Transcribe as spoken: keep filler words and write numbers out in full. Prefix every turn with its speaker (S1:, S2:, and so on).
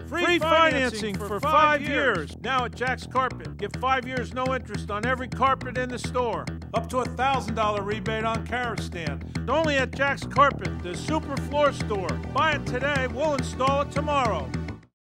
S1: Free, Free financing, financing for, for five, five years. years. Now at Jack's Carpet. Get five years no interest on every carpet in the store. Up to a one thousand dollar rebate on Karastan. Only at Jack's Carpet, the super floor store. Buy it today, we'll install it tomorrow.